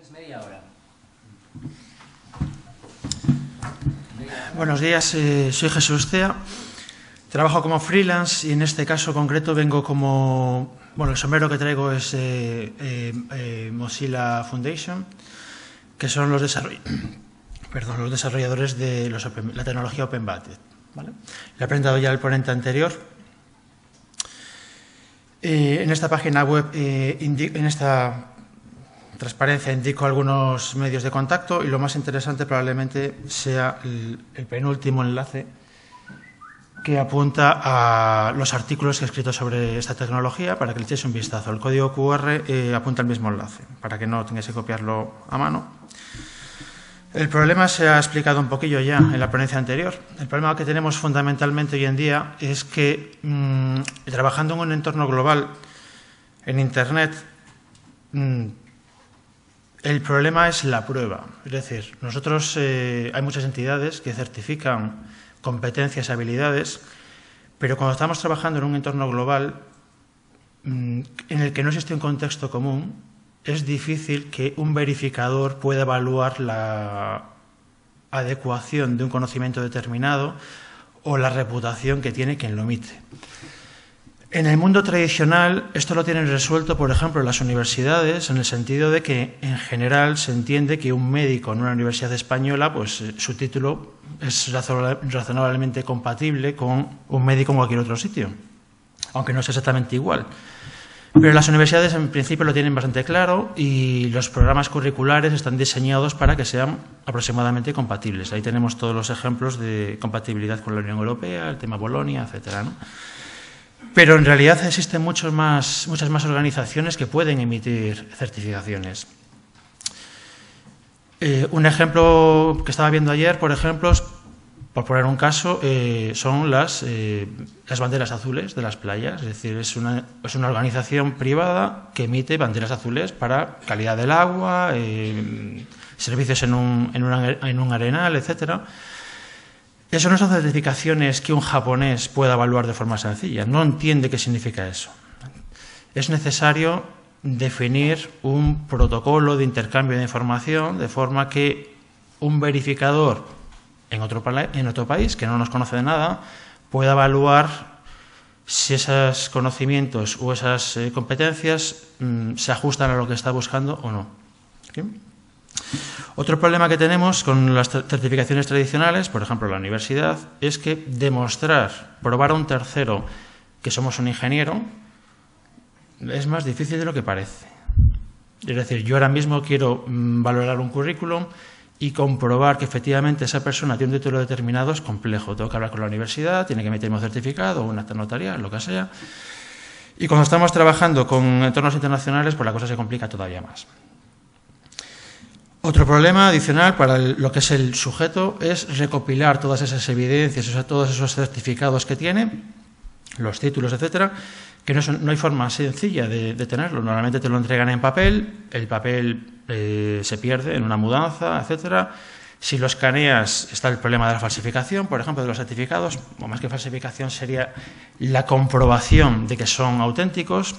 media hora. Buenos días, soy Jesús Cea. Trabajo como freelance y en este caso concreto vengo como... Bueno, el sombrero que traigo es Mozilla Foundation, que son los desarrolladores de la tecnología OpenBudget, ¿vale? Le ha presentado ya el ponente anterior. En esta página web, en esta transparencia, indico algunos medios de contacto y lo más interesante probablemente sea el penúltimo enlace que apunta a los artículos que he escrito sobre esta tecnología para que le echéis un vistazo. El código QR apunta al mismo enlace para que no tengáis que copiarlo a mano. El problema se ha explicado un poquillo ya en la ponencia anterior. El problema que tenemos fundamentalmente hoy en día es que trabajando en un entorno global, en Internet, el problema es la prueba. Es decir, nosotros hay muchas entidades que certifican competencias y habilidades, pero cuando estamos trabajando en un entorno global en el que no existe un contexto común, es difícil que un verificador pueda evaluar la adecuación de un conocimiento determinado o la reputación que tiene quien lo emite. En el mundo tradicional esto lo tienen resuelto, por ejemplo, las universidades, en el sentido de que en general se entiende que un médico en una universidad española, pues su título es razonablemente compatible con un médico en cualquier otro sitio, aunque no es exactamente igual. Pero las universidades en principio lo tienen bastante claro y los programas curriculares están diseñados para que sean aproximadamente compatibles. Ahí tenemos todos los ejemplos de compatibilidad con la Unión Europea, el tema Bolonia, etcétera, ¿no? Pero en realidad existen muchas más organizaciones que pueden emitir certificaciones. Un ejemplo que estaba viendo ayer, por ejemplo, por poner un caso, son las banderas azules de las playas. Es decir, es una organización privada que emite banderas azules para calidad del agua, servicios en un arenal, etcétera. Eso no son certificaciones que un japonés pueda evaluar de forma sencilla. No entiende qué significa eso. Es necesario definir un protocolo de intercambio de información de forma que un verificador en otro país que no nos conoce de nada pueda evaluar si esos conocimientos o esas competencias se ajustan a lo que está buscando o no. ¿Sí? Otro problema que tenemos con las certificaciones tradicionales, por ejemplo la universidad, es que probar a un tercero que somos un ingeniero, es más difícil de lo que parece. Es decir, yo ahora mismo quiero valorar un currículum y comprobar que efectivamente esa persona tiene un título determinado es complejo. Tengo que hablar con la universidad, tiene que emitirme un certificado o un acta notarial, lo que sea. Y cuando estamos trabajando con entornos internacionales, pues la cosa se complica todavía más. Otro problema adicional para lo que es el sujeto es recopilar todas esas evidencias, o sea, todos esos certificados que tiene, los títulos, etcétera, que no hay forma sencilla de tenerlo. Normalmente te lo entregan en papel, el papel se pierde en una mudanza, etcétera. Si lo escaneas está el problema de la falsificación, por ejemplo, de los certificados, o más que falsificación sería la comprobación de que son auténticos.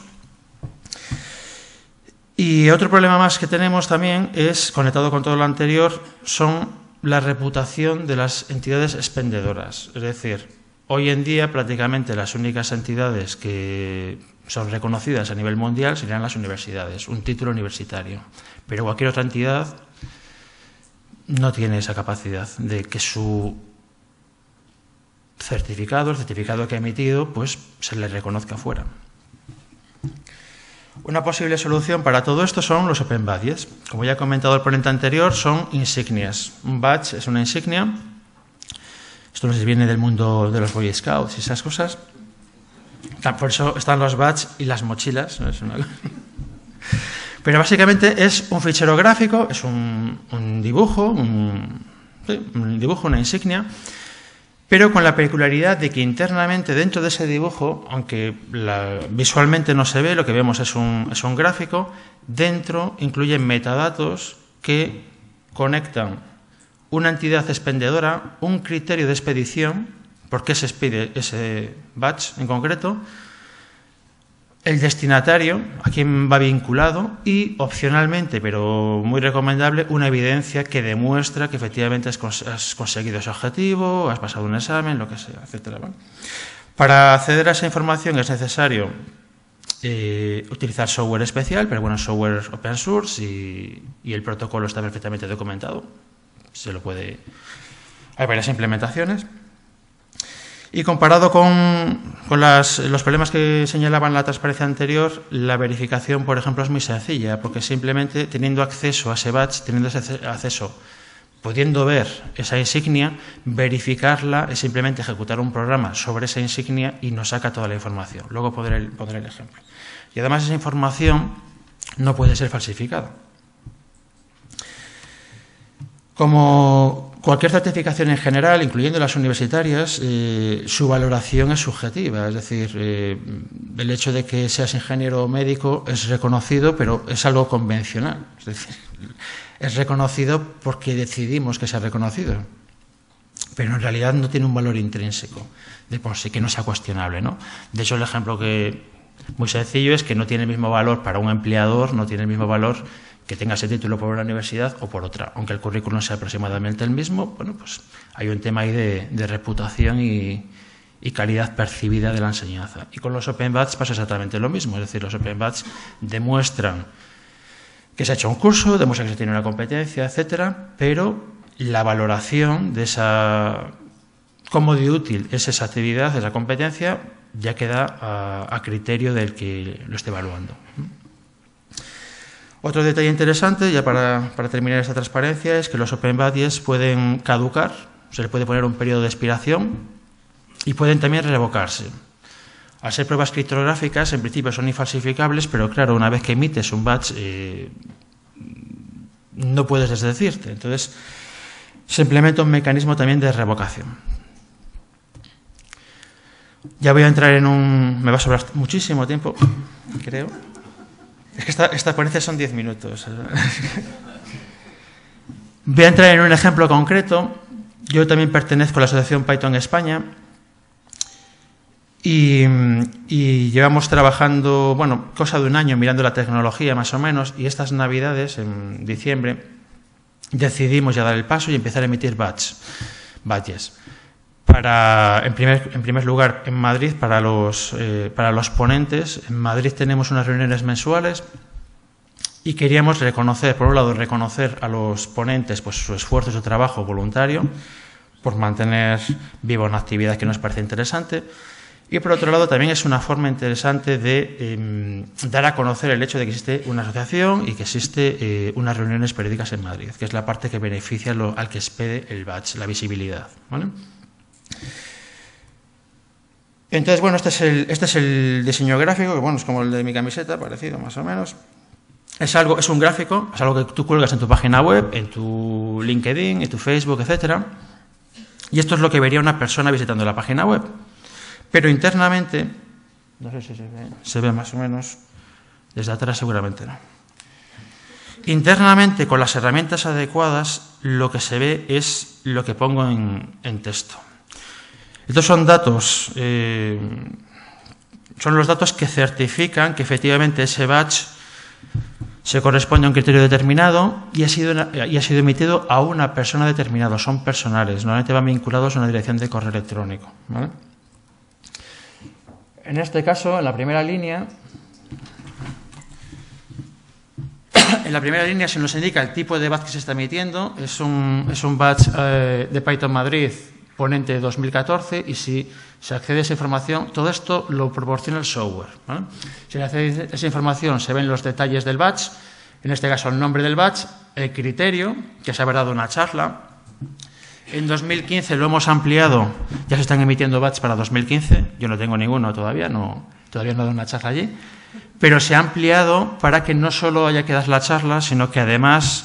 Y otro problema más que tenemos también es, conectado con todo lo anterior, son la reputación de las entidades expendedoras. Es decir, hoy en día prácticamente las únicas entidades que son reconocidas a nivel mundial serían las universidades, un título universitario. Pero cualquier otra entidad no tiene esa capacidad de que su certificado, el certificado que ha emitido, pues se le reconozca fuera. Una posible solución para todo esto son los Open Badges. Como ya ha comentado el ponente anterior, son insignias. Un badge es una insignia. Esto no sé si viene del mundo de los Boy Scouts y esas cosas. Por eso están los badges y las mochilas. Pero básicamente es un fichero gráfico, es un dibujo, una insignia, pero con la peculiaridad de que internamente dentro de ese dibujo, aunque visualmente no se ve, lo que vemos es un gráfico, dentro incluyen metadatos que conectan una entidad expendedora, un criterio de expedición, por qué se expide ese badge en concreto, el destinatario, a quién va vinculado y, opcionalmente, pero muy recomendable, una evidencia que demuestra que efectivamente has conseguido ese objetivo, has pasado un examen, lo que sea, etcétera. ¿Vale? Para acceder a esa información es necesario utilizar software especial, pero bueno, software open source y el protocolo está perfectamente documentado. Se lo puede... Hay varias implementaciones. Y comparado con los problemas que señalaba en la transparencia anterior, la verificación, por ejemplo, es muy sencilla, porque simplemente teniendo acceso a ese badge, teniendo ese acceso, pudiendo ver esa insignia, verificarla es simplemente ejecutar un programa sobre esa insignia y nos saca toda la información. Luego pondré el ejemplo. Y además esa información no puede ser falsificada. Como cualquier certificación en general, incluyendo las universitarias, su valoración es subjetiva. Es decir, el hecho de que seas ingeniero o médico es reconocido, pero es algo convencional. Es decir, es reconocido porque decidimos que sea reconocido. Pero en realidad no tiene un valor intrínseco de por sí, que no sea cuestionable, ¿no? De hecho, el ejemplo que muy sencillo es que no tiene el mismo valor para un empleador, no tiene el mismo valor que tenga ese título por una universidad o por otra. Aunque el currículum sea aproximadamente el mismo, bueno, pues hay un tema ahí de reputación y calidad percibida de la enseñanza. Y con los Open Badges pasa exactamente lo mismo. Es decir, los Open Badges demuestran que se ha hecho un curso, demuestran que se tiene una competencia, etcétera, pero la valoración de esa cómo de útil es esa actividad, esa competencia, ya queda a criterio del que lo esté evaluando. Otro detalle interesante, ya para terminar esta transparencia, es que los Open Badges pueden caducar, se le puede poner un periodo de expiración y pueden también revocarse. Al ser pruebas criptográficas, en principio son infalsificables, pero claro, una vez que emites un badge, no puedes desdecirte. Entonces, se implementa un mecanismo también de revocación. Ya voy a entrar en un... Me va a sobrar muchísimo tiempo, creo. Es que esta ponencia son 10 minutos. Voy a entrar en un ejemplo concreto. Yo también pertenezco a la Asociación Python España y llevamos trabajando, bueno, cosa de un año mirando la tecnología más o menos, y estas Navidades, en diciembre, decidimos ya dar el paso y empezar a emitir badges. En primer lugar, en Madrid, para los ponentes, en Madrid tenemos unas reuniones mensuales y queríamos reconocer, por un lado, reconocer a los ponentes pues, su esfuerzo, su trabajo voluntario, por mantener viva una actividad que nos parece interesante, y por otro lado también es una forma interesante de dar a conocer el hecho de que existe una asociación y que existe unas reuniones periódicas en Madrid, que es la parte que beneficia al que expede el badge, la visibilidad, ¿vale? Entonces, bueno, este es el diseño gráfico, que bueno, es como el de mi camiseta, parecido más o menos. Es un gráfico, es algo que tú cuelgas en tu página web, en tu LinkedIn, en tu Facebook, etcétera. Y esto es lo que vería una persona visitando la página web. Pero internamente, no sé si se ve más o menos, desde atrás seguramente no. Internamente, con las herramientas adecuadas, lo que se ve es lo que pongo en texto. Estos son datos, son los datos que certifican que efectivamente ese badge se corresponde a un criterio determinado y ha sido emitido a una persona determinada. Son personales, normalmente van vinculados a una dirección de correo electrónico, ¿vale? En este caso, en la primera línea se nos indica el tipo de badge que se está emitiendo. Es un badge de Python Madrid, ponente 2014, y si se accede a esa información, todo esto lo proporciona el software, ¿vale? Si se accede a esa información, se ven los detalles del badge, en este caso el nombre del badge, el criterio, que se habrá dado una charla. En 2015 lo hemos ampliado, ya se están emitiendo badges para 2015, yo no tengo ninguno todavía no he dado una charla allí, pero se ha ampliado para que no solo haya que dar la charla, sino que además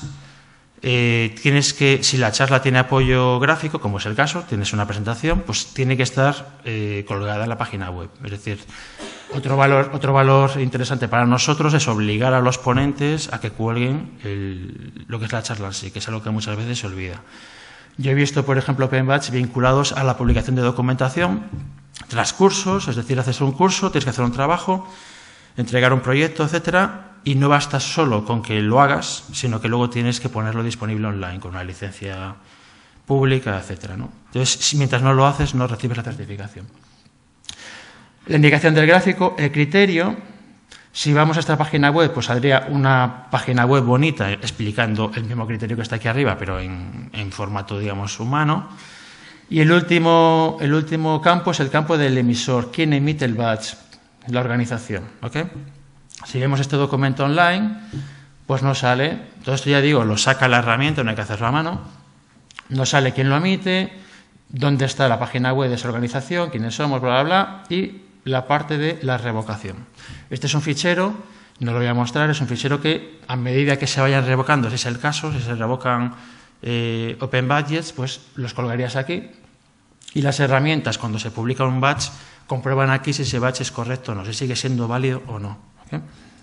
si la charla tiene apoyo gráfico, como es el caso, tienes una presentación, pues tiene que estar colgada en la página web. Es decir, otro valor interesante para nosotros es obligar a los ponentes a que cuelguen lo que es la charla en sí, que es algo que muchas veces se olvida. Yo he visto, por ejemplo, Open Badge vinculados a la publicación de documentación tras cursos, es decir, haces un curso, tienes que hacer un trabajo, entregar un proyecto, etcétera, y no basta solo con que lo hagas, sino que luego tienes que ponerlo disponible online con una licencia pública, etcétera, ¿no? Entonces, mientras no lo haces, no recibes la certificación. La indicación del gráfico, el criterio. Si vamos a esta página web, pues saldría una página web bonita explicando el mismo criterio que está aquí arriba, pero en formato, digamos, humano. Y el último campo es el campo del emisor. ¿Quién emite el badge? La organización. ¿Okay? Si vemos este documento online, pues nos sale, todo esto ya digo, lo saca la herramienta, no hay que hacerlo a mano. Nos sale quién lo emite, dónde está la página web de esa organización, quiénes somos, bla, bla, bla, y la parte de la revocación. Este es un fichero, no lo voy a mostrar, es un fichero que a medida que se vayan revocando, si es el caso, si se revocan Open Badges, pues los colgarías aquí. Y las herramientas, cuando se publica un badge, comprueban aquí si ese badge es correcto o no, si sigue siendo válido o no. ¿Okay?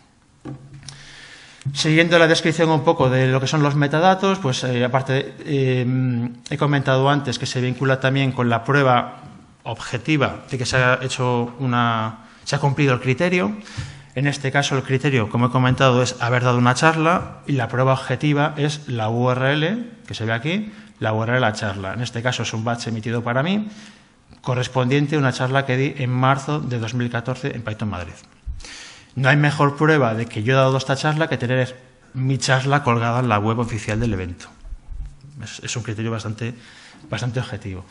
Siguiendo la descripción un poco de lo que son los metadatos, pues aparte he comentado antes que se vincula también con la prueba objetiva de que se ha cumplido el criterio. En este caso el criterio, como he comentado, es haber dado una charla y la prueba objetiva es la URL, que se ve aquí, la URL de la charla. En este caso es un badge emitido para mí, correspondiente a una charla que di en marzo de 2014 en Python Madrid. No hay mejor prueba de que yo he dado esta charla que tener mi charla colgada en la web oficial del evento. Es un criterio bastante objetivo.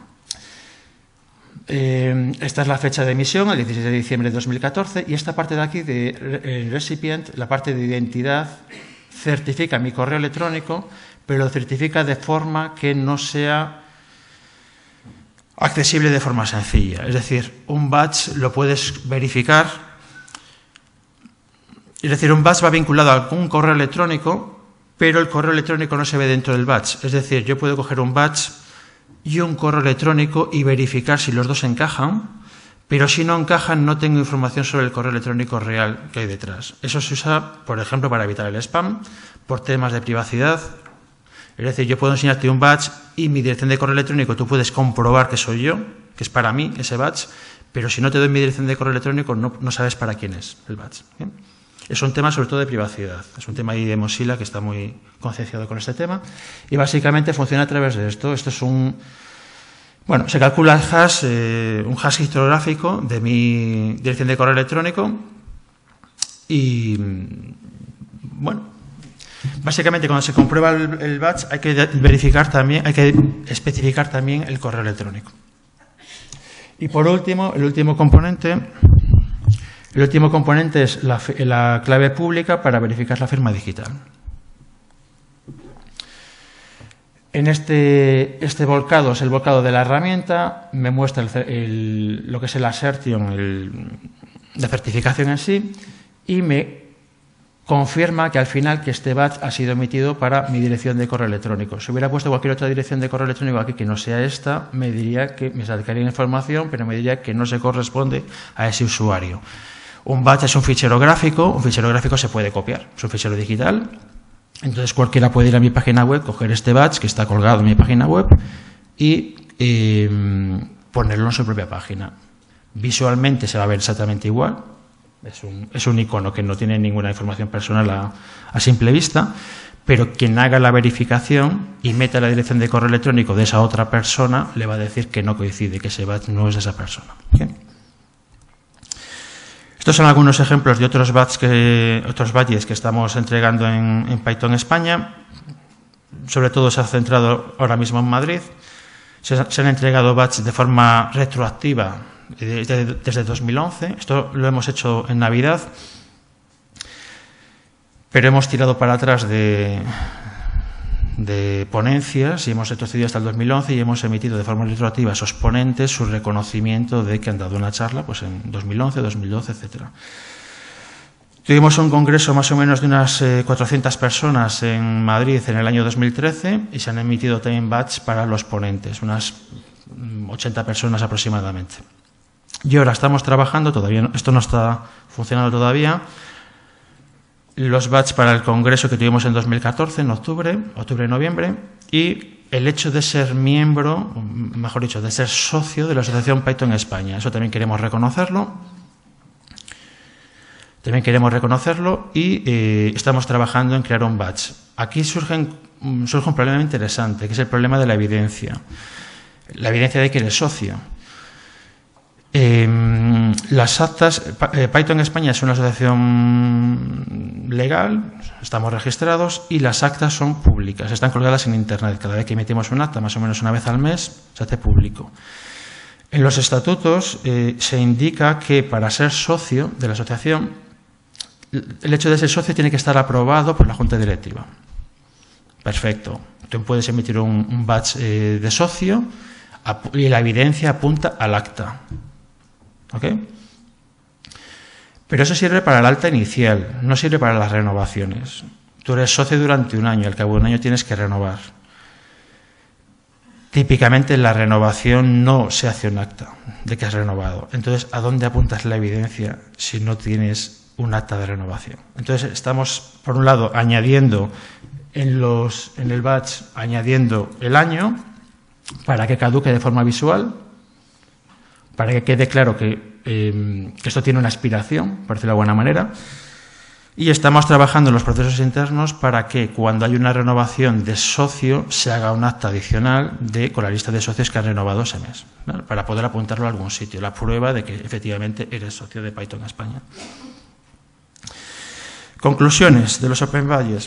Esta es la fecha de emisión, el 16 de diciembre de 2014, y esta parte de aquí, de recipient, la parte de identidad, certifica mi correo electrónico, pero lo certifica de forma que no sea accesible de forma sencilla. Es decir, un badge lo puedes verificar, es decir, un badge va vinculado a algún correo electrónico, pero el correo electrónico no se ve dentro del badge. Es decir, yo puedo coger un badge y un correo electrónico y verificar si los dos encajan, pero si no encajan no tengo información sobre el correo electrónico real que hay detrás. Eso se usa, por ejemplo, para evitar el spam, por temas de privacidad. Es decir, yo puedo enseñarte un badge y mi dirección de correo electrónico tú puedes comprobar que soy yo, que es para mí ese badge, pero si no te doy mi dirección de correo electrónico no sabes para quién es el badge. ¿Bien? Es un tema sobre todo de privacidad, es un tema ahí de Mozilla que está muy concienciado con este tema y básicamente funciona a través de esto. Esto es se calcula el hash, un hash criptográfico de mi dirección de correo electrónico y, básicamente cuando se comprueba el batch hay que verificar también, hay que especificar también el correo electrónico. Y por último, el último componente es la clave pública para verificar la firma digital. En este volcado es el volcado de la herramienta, me muestra lo que es el assertion, la certificación en sí, y me confirma que al final que este batch ha sido emitido para mi dirección de correo electrónico. Si hubiera puesto cualquier otra dirección de correo electrónico aquí que no sea esta, me diría que me sacaría información, pero me diría que no se corresponde a ese usuario. Un batch es un fichero gráfico se puede copiar, es un fichero digital. Entonces cualquiera puede ir a mi página web, coger este batch que está colgado en mi página web y ponerlo en su propia página. Visualmente se va a ver exactamente igual, es un icono que no tiene ninguna información personal a simple vista, pero quien haga la verificación y meta la dirección de correo electrónico de esa otra persona le va a decir que no coincide, que ese batch no es de esa persona. ¿Bien? Estos son algunos ejemplos de otros badges que estamos entregando en Python España. Sobre todo se ha centrado ahora mismo en Madrid. Se han entregado badges de forma retroactiva desde 2011. Esto lo hemos hecho en Navidad, pero hemos tirado para atrás de ponencias y hemos retrocedido hasta el 2011 y hemos emitido de forma retroactiva a esos ponentes su reconocimiento de que han dado una charla pues en 2011, 2012, etc. Tuvimos un congreso más o menos de unas 400 personas en Madrid en el año 2013 y se han emitido también badges para los ponentes, unas 80 personas aproximadamente. Y ahora estamos trabajando, esto no está funcionando todavía, los badges para el congreso que tuvimos en 2014, en octubre, noviembre, y el hecho de ser miembro, mejor dicho, de ser socio de la Asociación Python España. Eso también queremos reconocerlo. También queremos reconocerlo y estamos trabajando en crear un badge. Aquí surge un problema interesante, que es el problema de la evidencia. La evidencia de que eres socio. Las actas, Python España es una asociación legal, estamos registrados y las actas son públicas, están colgadas en Internet. Cada vez que emitimos un acta, más o menos una vez al mes, se hace público. En los estatutos se indica que para ser socio de la asociación, el hecho de ser socio tiene que estar aprobado por la Junta Directiva. Perfecto. Tú puedes emitir un badge de socio y la evidencia apunta al acta. ¿Ok? Pero eso sirve para el alta inicial, no sirve para las renovaciones. Tú eres socio durante un año, al cabo de un año tienes que renovar. Típicamente la renovación no se hace un acta de que has renovado. Entonces, ¿a dónde apuntas la evidencia si no tienes un acta de renovación? Entonces, estamos, por un lado, añadiendo en el badge, añadiendo el año para que caduque de forma visual, para que quede claro que esto tiene una expiración, por decirlo de alguna manera, y estamos trabajando en los procesos internos para que cuando hay una renovación de socio se haga un acta adicional con la lista de socios que han renovado ese mes, ¿vale? Para poder apuntarlo a algún sitio, la prueba de que efectivamente eres socio de Python España. Conclusiones de los Open Badges.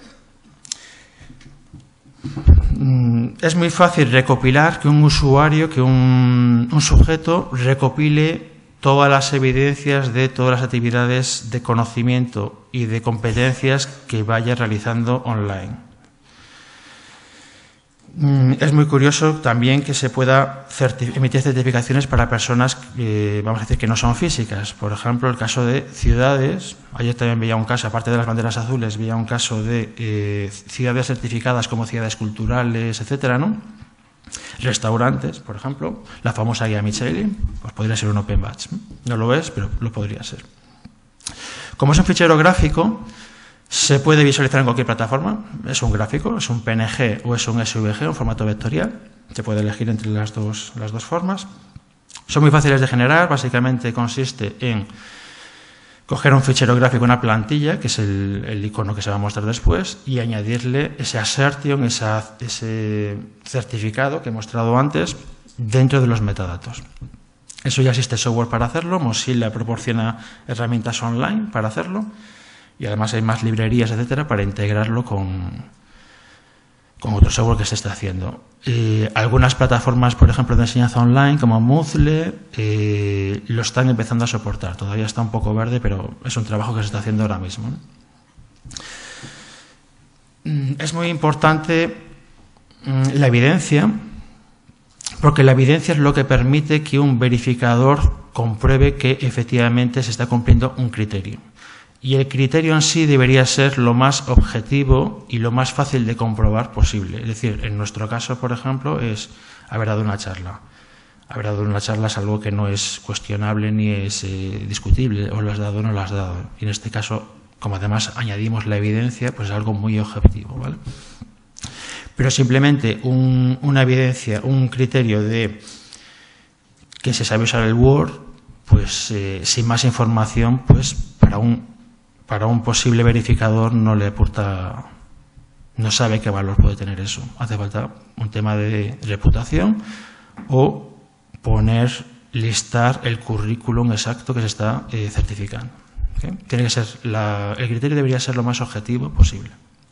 Es muy fácil recopilar que un usuario, que un sujeto recopile todas las evidencias de todas las actividades de conocimiento y de competencias que vaya realizando online. Es muy curioso también que se pueda emitir certificaciones para personas, vamos a decir, que no son físicas. Por ejemplo, el caso de ciudades. Ayer también veía un caso, aparte de las banderas azules, veía un caso de ciudades certificadas como ciudades culturales, etcétera, ¿no? Restaurantes, por ejemplo, la famosa guía Michelin, pues podría ser un Open Badge. No lo es, pero lo podría ser. Como es un fichero gráfico, se puede visualizar en cualquier plataforma. Es un gráfico, es un PNG o es un SVG, un formato vectorial. Se puede elegir entre las dos formas. Son muy fáciles de generar. Básicamente consiste en coger un fichero gráfico, una plantilla, que es el icono que se va a mostrar después, y añadirle ese assertion, ese certificado que he mostrado antes, dentro de los metadatos. Eso ya existe software para hacerlo. Mozilla proporciona herramientas online para hacerlo. Y además hay más librerías, etcétera, para integrarlo con otro software que se está haciendo. Algunas plataformas, por ejemplo, de enseñanza online, como Moodle, lo están empezando a soportar. Todavía está un poco verde, pero es un trabajo que se está haciendo ahora mismo, ¿no? Es muy importante la evidencia, porque la evidencia es lo que permite que un verificador compruebe que efectivamente se está cumpliendo un criterio. Y el criterio en sí debería ser lo más objetivo y lo más fácil de comprobar posible. Es decir, en nuestro caso, por ejemplo, es haber dado una charla. Haber dado una charla es algo que no es cuestionable ni es discutible. O lo has dado o no lo has dado. Y en este caso, como además añadimos la evidencia, pues es algo muy objetivo, ¿vale? Pero simplemente una evidencia, un criterio de que se sabe usar el Word, pues sin más información, pues para un posible verificador no le aporta, no sabe qué valor puede tener eso. Hace falta un tema de reputación o listar el currículum exacto que se está certificando. ¿Okay? Tiene que ser el criterio debería ser lo más objetivo posible.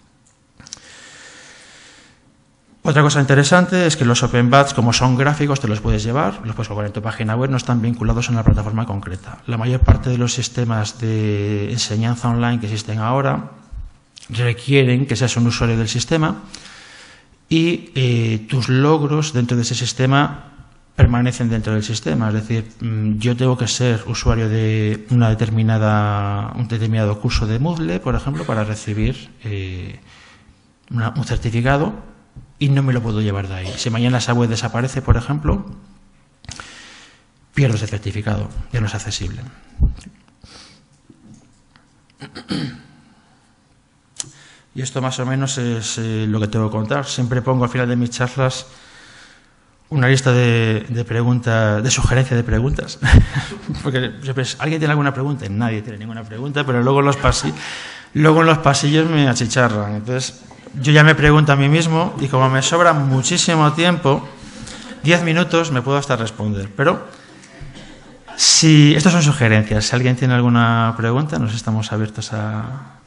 Otra cosa interesante es que los Open Badges, como son gráficos, te los puedes llevar, los puedes colgar en tu página web, no están vinculados a una plataforma concreta. La mayor parte de los sistemas de enseñanza online que existen ahora requieren que seas un usuario del sistema y tus logros dentro de ese sistema permanecen dentro del sistema. Es decir, yo tengo que ser usuario de un determinado curso de Moodle, por ejemplo, para recibir un certificado. Y no me lo puedo llevar de ahí. Si mañana esa web desaparece, por ejemplo, pierdo ese certificado, ya no es accesible. Y esto más o menos es lo que tengo que contar. Siempre pongo al final de mis charlas una lista de preguntas, de sugerencia de preguntas. Porque alguien tiene alguna pregunta, nadie tiene ninguna pregunta, pero luego en los pasillos me achicharran. Entonces, yo ya me pregunto a mí mismo y como me sobra muchísimo tiempo, 10 minutos me puedo hasta responder. Pero si estas son sugerencias, si alguien tiene alguna pregunta, nos estamos abiertos a